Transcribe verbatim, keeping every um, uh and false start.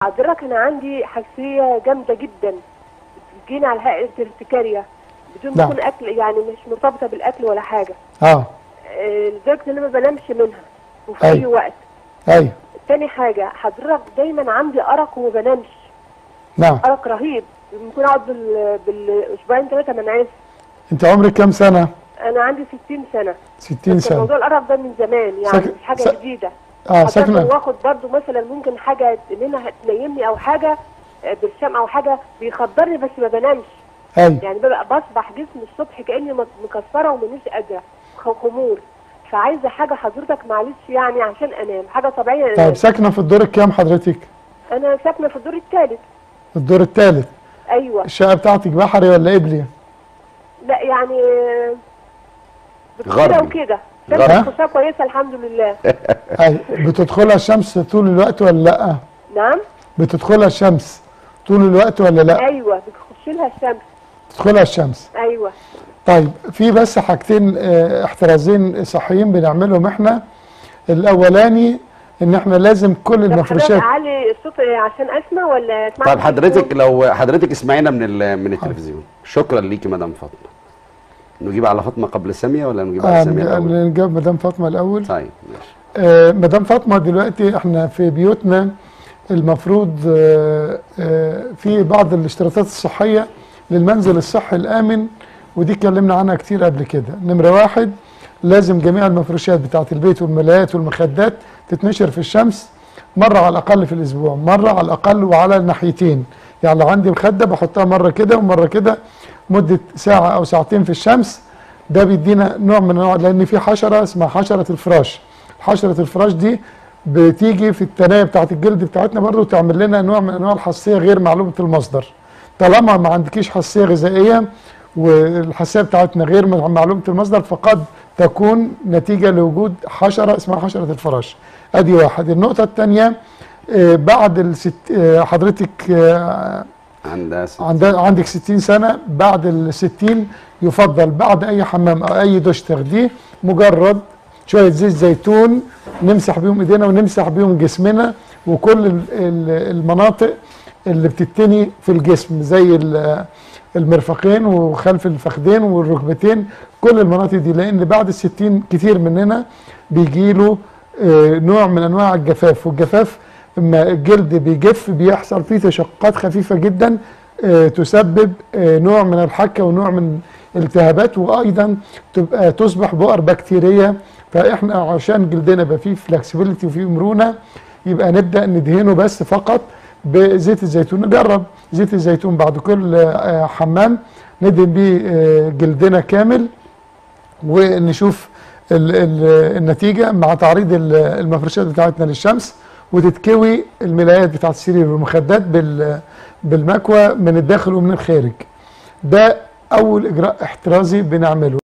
حضرتك انا عندي حساسيه جامده جدا بتجيني على هيئه ارتكاريه بدون ما نعم. يكون اكل، يعني مش مرتبطه بالاكل ولا حاجه. اه آه، لدرجه ان انا ما بنامش منها وفي أيوة. اي وقت. ايوه. تاني حاجه حضرتك دايما عندي ارق وما بنامش. نعم. ارق رهيب، ممكن اقعد بال... بالاسبوعين ثلاثه ما انعس. انت عمرك كام سنه؟ انا عندي ستين سنه. ستين بس سنه. موضوع الارق ده من زمان، يعني سك... مش حاجه س... جديده. اه ساكنه. واخد برضو مثلا ممكن حاجه منها تنيمني او حاجه آه، برشام او حاجه بيخدرني بس ما بنامش. ايوه. يعني ببقى بصبح جسمي الصبح كاني مك- مكسره ومانيش قادره، خ- خمول. فعايزه حاجه حضرتك معلش يعني عشان انام، حاجه طبيعيه انام. طيب ساكنه في الدور الكام حضرتك؟ انا ساكنه في الدور الثالث. الدور الثالث. ايوه. الشقه بتاعتك بحري ولا قبلي؟ لا يعني آه، كده غربي. وكده. غربي. كانت خصوصا كويسه الحمد لله. ايوه. بتدخلها الشمس طول الوقت ولا لا؟ نعم. بتدخلها الشمس طول الوقت ولا لا؟ ايوه بتخش لها الشمس. بتدخلها الشمس. ايوه. طيب في بس حاجتين اه، احترازين صحيين بنعملهم احنا. الاولاني ان احنا لازم كل طب حضرتك المفروشات. اعلي الصوت عشان اسمع ولا اسمع؟ طيب حضرتك لو حضرتك اسمعينا من ال- من التلفزيون. شكرا ليكي مدام فاطمه. نجيب على فاطمه قبل ساميه ولا نجيب على اه ساميه الاول؟ نجيب مدام فاطمه الاول. طيب ماشي. آه مدام فاطمه دلوقتي احنا في بيوتنا المفروض آه آه في بعض الاشتراطات الصحيه للمنزل الصحي الامن، ودي اتكلمنا عنها كتير قبل كده. نمره واحد، لازم جميع المفروشات بتاعه البيت والملايات والمخدات تتنشر في الشمس مره على الاقل في الاسبوع، مره على الاقل وعلى الناحيتين. يعني لو عندي مخده بحطها مره كده ومره كده مده ساعه او ساعتين في الشمس. ده بيدينا نوع من انواع، لان في حشره اسمها حشره الفراش. حشره الفراش دي بتيجي في التنايه بتاعت الجلد بتاعتنا برضه وتعمل لنا نوع من انواع الحساسيه غير معلومه المصدر. طالما ما عندكيش حساسيه غذائيه والحساسيه بتاعتنا غير معلومه المصدر، فقد تكون نتيجه لوجود حشره اسمها حشره الفراش. ادي واحد. النقطه الثانيه، بعد الست آه، حضرتك آه، عندها ست. عندها عندك ستين سنه، بعد ال ستين يفضل بعد اي حمام او اي دش تاخديه مجرد شويه زيت زيتون نمسح بيهم ايدينا ونمسح بيهم جسمنا وكل ال- ال- المناطق اللي بتتني في الجسم زي ال- المرفقين وخلف الفخذين والركبتين، كل المناطق دي. لان بعد الستين كتير مننا بيجيله آه، نوع من انواع الجفاف، والجفاف لما الجلد بيجف بيحصل فيه تشققات خفيفه جدا آه، تسبب آه، نوع من الحكه ونوع من الالتهابات، وايضا تبقى تصبح بؤر بكتيريه. فاحنا عشان جلدنا يبقى فيه فلكسبيليتي وفيه مرونه، يبقى نبدا ندهنه بس فقط بزيت الزيتون. نجرب زيت الزيتون بعد كل آه، حمام ندهن بيه آه، جلدنا كامل ونشوف ال ال النتيجه مع تعريض ال- المفروشات بتاعتنا للشمس، وتتكوي الملايات بتاعت السرير والمخدات بال بالمكوى من الداخل ومن الخارج. ده اول اجراء احترازي بنعمله.